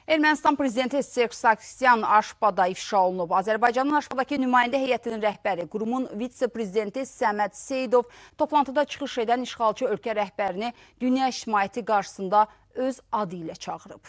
Ermənistan prezidenti Serj Sarkisyan Aşpada ifşa olunub. Azərbaycanın Aşpadakı nümayəndə heyətinin rəhbəri, qurumun vitse-prezidenti Səməd Seyidov toplantıda çıxış edən işğalçı ölkə rəhbərini dünya ictimaiyyəti qarşısında öz adı ilə çağırıb.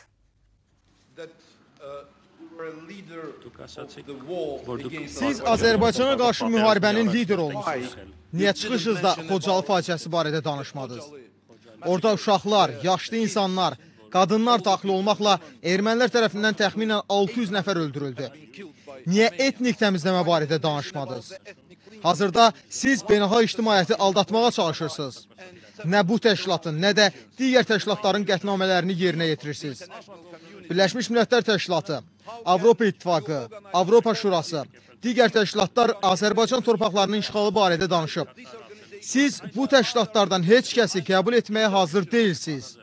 Siz Azərbaycana qarşı müharibənin lideri olmuşsunuz. Niyə çıxışınızda Xocalı faciəsi barədə danışmadınız? Orada uşaqlar, yaşlı insanlar, qadınlar daxil olmaqla ermənilər tərəfindən təxminən 600 nəfər öldürüldü. Niyə etnik təmizləmə barədə danışmadınız? Hazırda siz beynəlxalq ictimaiyyəti aldatmağa çalışırsınız. Nə bu təşkilatın, nə də digər təşkilatların qətnamələrini yerinə yetirirsiniz. Birləşmiş Millətlər Təşkilatı, Avropa İttifaqı, Avropa Şurası, digər təşkilatlar Azərbaycan torpaqlarının işğalı barədə danışıb. Siz bu təşkilatlardan heç kəsi qəbul etməyə hazır deyilsiniz.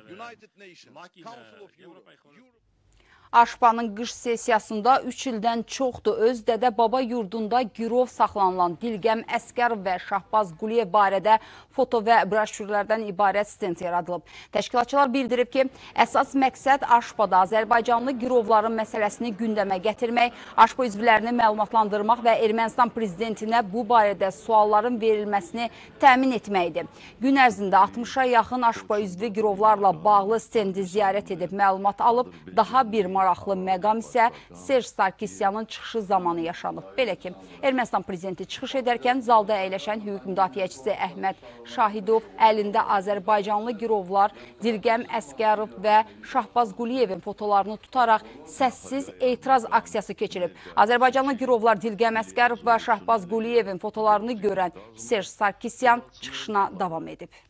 Aşpanın qış sesiyasında 3 ildən çoxdur öz dədə-baba yurdunda girov saxlanılan Dilgəm Əsgərov və Şahbaz Quliyev barədə foto və broşürlərdən ibarət stend yaradılıb. Təşkilatçılar bildirib ki, əsas məqsəd Aşpada Azərbaycanlı girovların məsələsini gündəmə gətirmək, Aşpa üzvlərini məlumatlandırmaq və Ermənistan prezidentinə bu barədə sualların verilməsini təmin etməkdir. Gün ərzində 60-a yaxın Aşpa üzvü girovlarla bağlı stendi ziyarət edib məlumat alıb, daha bir maraqlı məqam isə Serj Sarkisyanın çıxışı zamanı yaşanıb. Belə ki, Ermənistan prezidenti çıxış edərkən zalda əyləşən hüquq müdafiəçisi Əhməd Şahidov əlində Azərbaycanlı girovlar Dilgəm Əsgərov və Şahbaz Quliyevin fotolarını tutaraq səssiz etiraz aksiyası keçirib. Azərbaycanlı girovlar Dilgəm Əsgərov və Şahbaz Quliyevin fotolarını görən Serj Sarkisyan çıxışına davam edib.